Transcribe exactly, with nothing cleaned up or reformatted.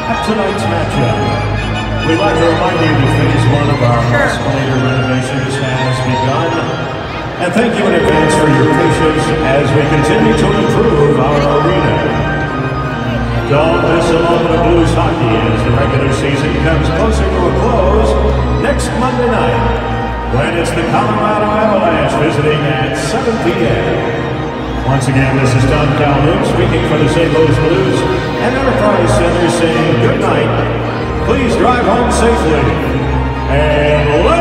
at tonight's matchup. We'd like to remind you that phase one of our escalator renovations has begun. And thank you in advance for your patience as we continue to improve our arena. Don't miss a moment of Blues hockey as the regular season comes closer to a close next Monday night when it's the Colorado Avalanche visiting at seven p m Once again, this is Don Calhoun speaking for the Saint Louis Blues and Enterprise Center saying good night. Please drive home safely and